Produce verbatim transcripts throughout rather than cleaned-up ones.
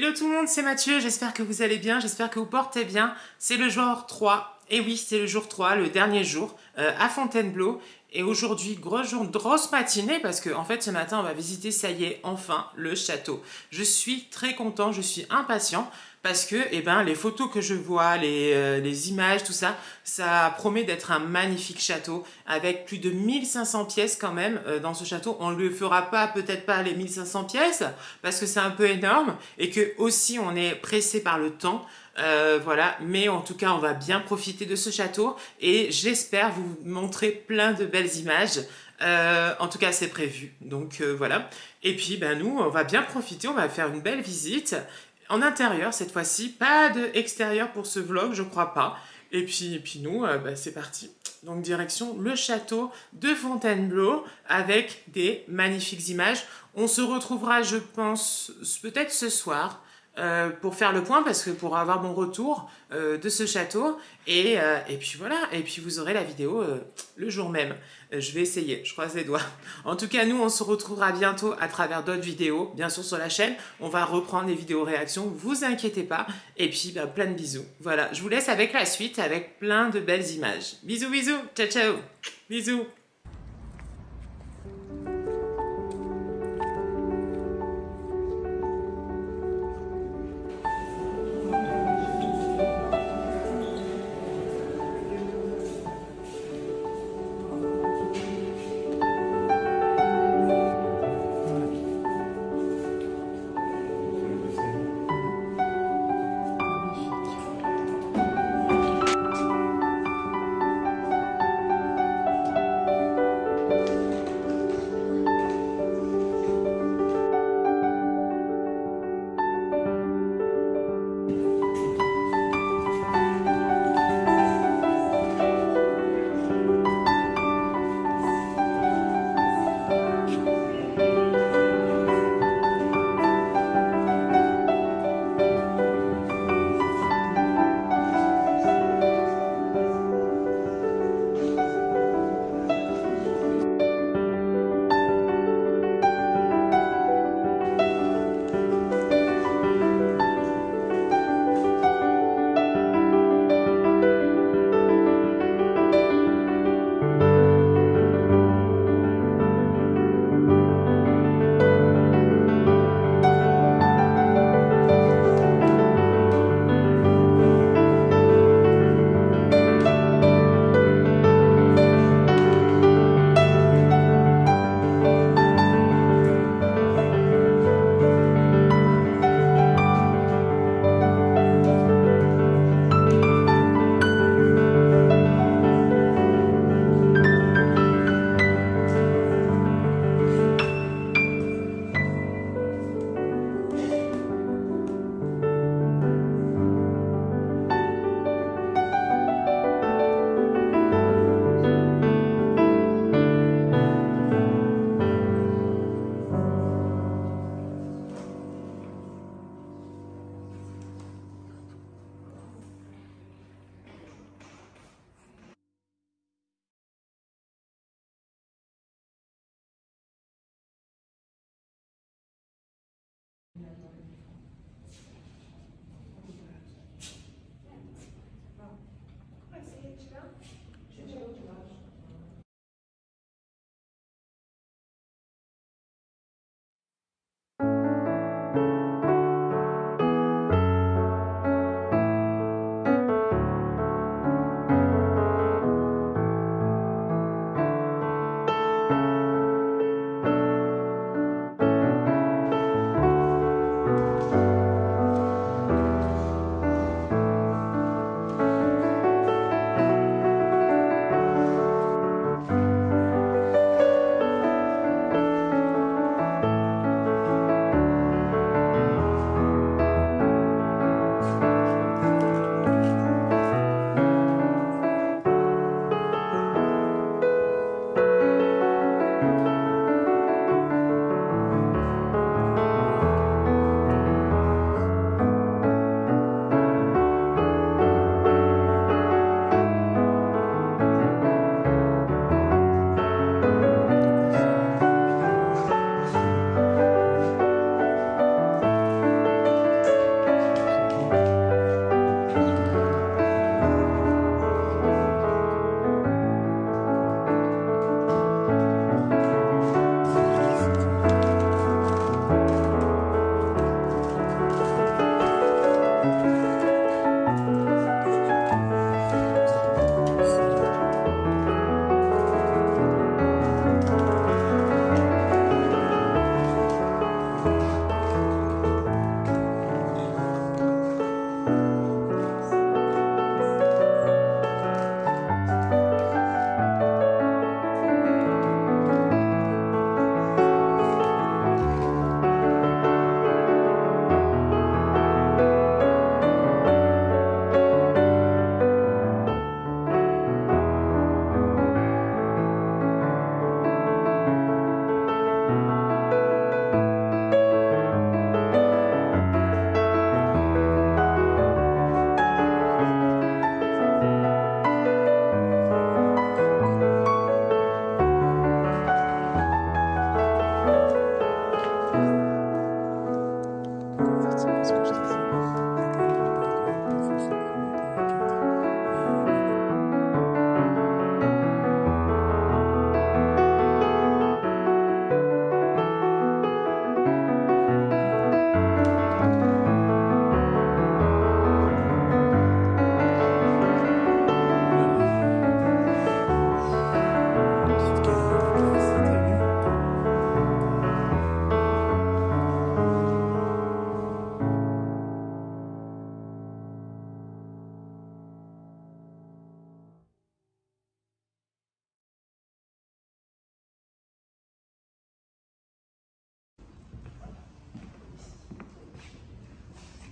Hello tout le monde, c'est Mathieu, j'espère que vous allez bien, j'espère que vous portez bien. C'est le jour trois, et oui, c'est le jour trois, le dernier jour, euh, à Fontainebleau. Et aujourd'hui, gros jour, grosse matinée, parce que en fait, ce matin, on va visiter, ça y est, enfin, le château. Je suis très content, je suis impatient, parce que eh ben, les photos que je vois, les, euh, les images, tout ça, ça promet d'être un magnifique château, avec plus de mille cinq cents pièces quand même euh, dans ce château. On ne le fera pas, peut-être pas les mille cinq cents pièces, parce que c'est un peu énorme, et que aussi on est pressé par le temps. Euh, voilà, mais en tout cas on va bien profiter de ce château et j'espère vous montrer plein de belles images. Euh, en tout cas c'est prévu, donc euh, voilà. Et puis ben nous on va bien profiter, on va faire une belle visite en intérieur cette fois-ci, pas de extérieur pour ce vlog, je crois pas. Et puis, et puis nous euh, ben, c'est parti. Donc direction le château de Fontainebleau avec des magnifiques images. On se retrouvera, je pense, peut-être ce soir. Euh, pour faire le point, parce que pour avoir mon retour euh, de ce château, et, euh, et puis voilà, et puis vous aurez la vidéo euh, le jour même. Euh, je vais essayer, je croise les doigts. En tout cas, nous, on se retrouvera bientôt à travers d'autres vidéos, bien sûr sur la chaîne. On va reprendre les vidéos réactions, vous inquiétez pas, et puis bah, plein de bisous. Voilà, je vous laisse avec la suite, avec plein de belles images. Bisous, bisous, ciao, ciao, bisous.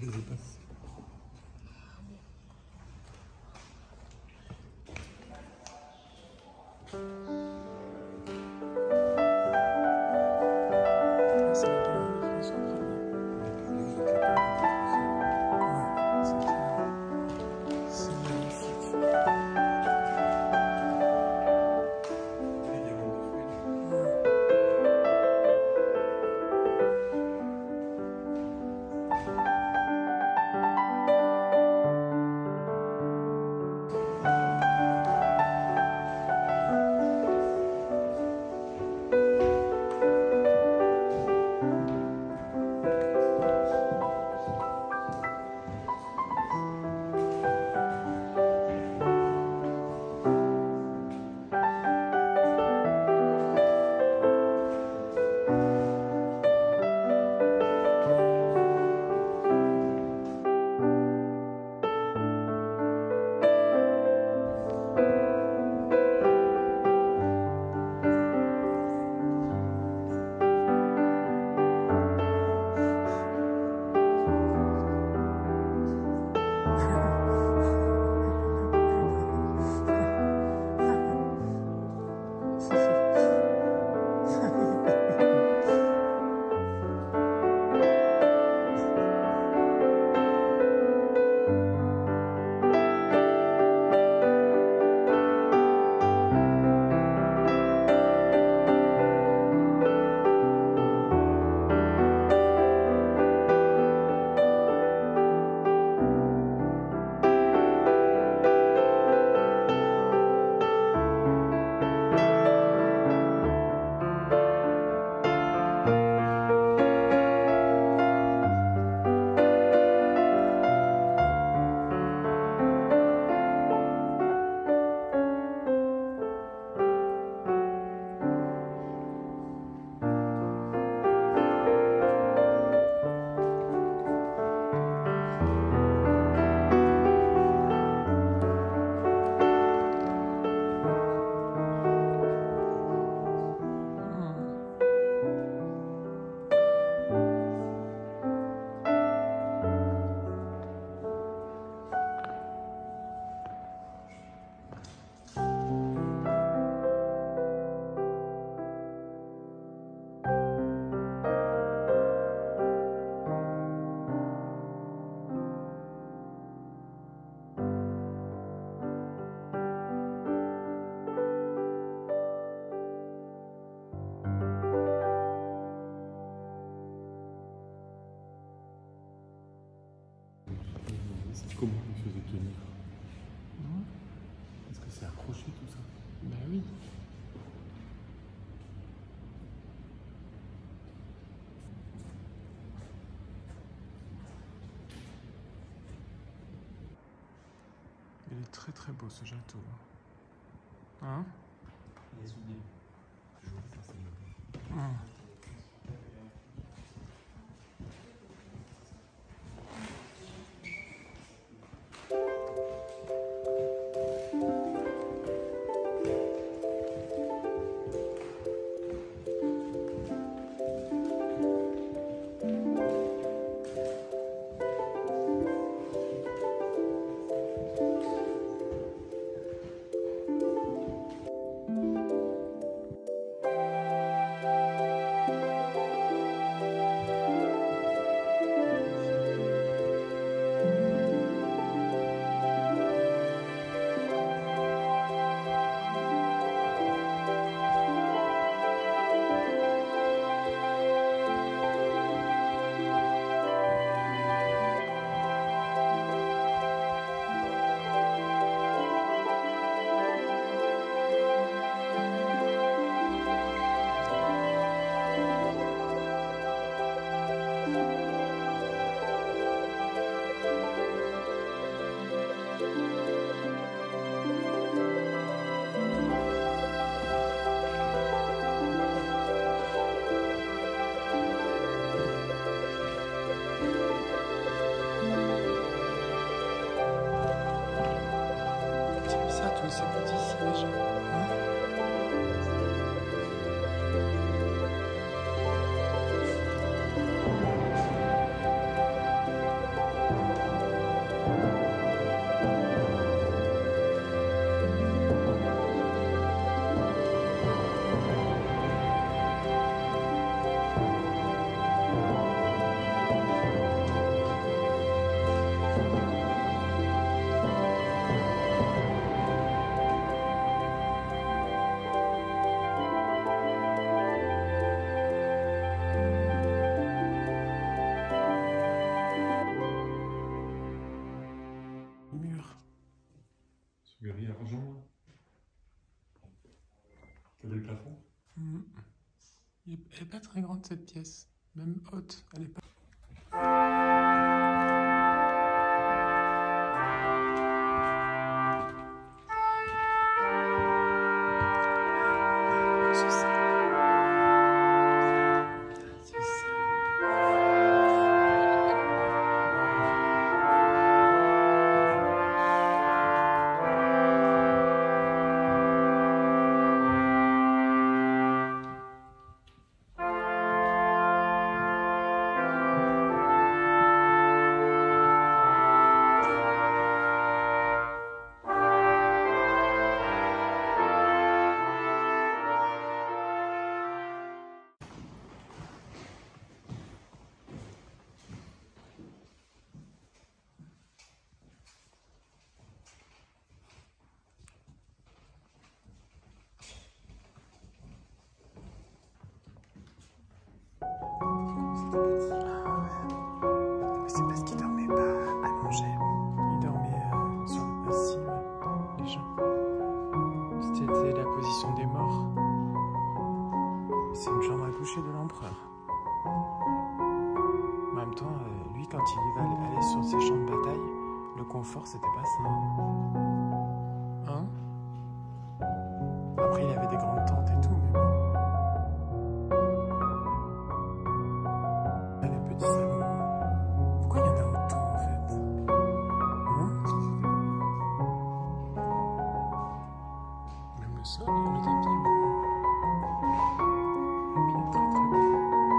Comment il faisait tenir? Est-ce que c'est accroché tout ça? Ben oui. Il est très très beau ce château. Hein? Il est soudé. Hum. gris argent. T'as vu le plafond? Mmh. Elle est pas très grande cette pièce, même haute, elle est pas... C'est parce qu'il dormait pas allongé. Il dormait euh, sur le passif, les gens. C'était la position des morts. C'est une chambre à coucher de l'empereur. En même temps, euh, lui, quand il va aller sur ses champs de bataille, le confort, c'était pas ça. Hein? Après, il avait des grandes tentes et tout, mais bon. Les petits salons. Pourquoi il y en a autant, en fait? Hein? Même le sol, le tapis, bon. Le tapis est très très beau.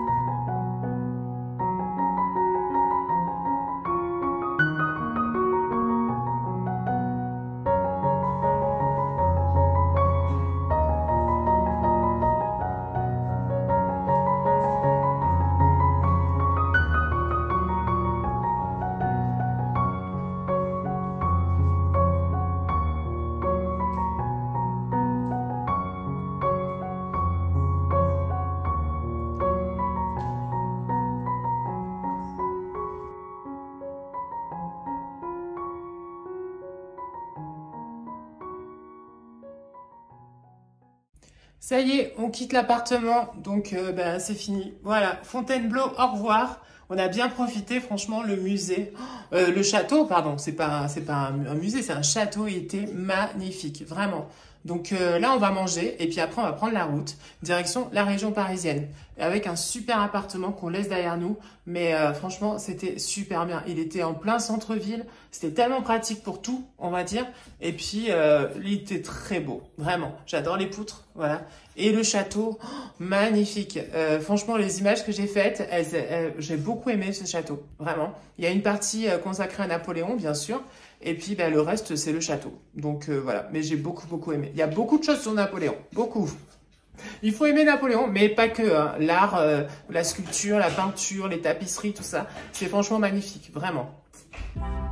Ça y est, on quitte l'appartement, donc euh, ben, c'est fini. Voilà, Fontainebleau, au revoir. On a bien profité, franchement, le musée, euh, le château, pardon, c'est pas, c'est pas un, un musée, c'est un château, il était magnifique, vraiment. Donc euh, là, on va manger et puis après, on va prendre la route, direction la région parisienne, avec un super appartement qu'on laisse derrière nous. Mais euh, franchement, c'était super bien. Il était en plein centre-ville, c'était tellement pratique pour tout, on va dire. Et puis, euh, il était très beau, vraiment. J'adore les poutres, voilà. Et le château, oh, magnifique. Euh, franchement, les images que j'ai faites, elles, elles, j'ai beaucoup aimé ce château, vraiment. Il y a une partie euh, consacrée à Napoléon, bien sûr. Et puis, ben, le reste, c'est le château. Donc, euh, voilà. Mais j'ai beaucoup, beaucoup aimé. Il y a beaucoup de choses sur Napoléon. Beaucoup. Il faut aimer Napoléon, mais pas que. Hein. L'art, euh, la sculpture, la peinture, les tapisseries, tout ça. C'est franchement magnifique. Vraiment.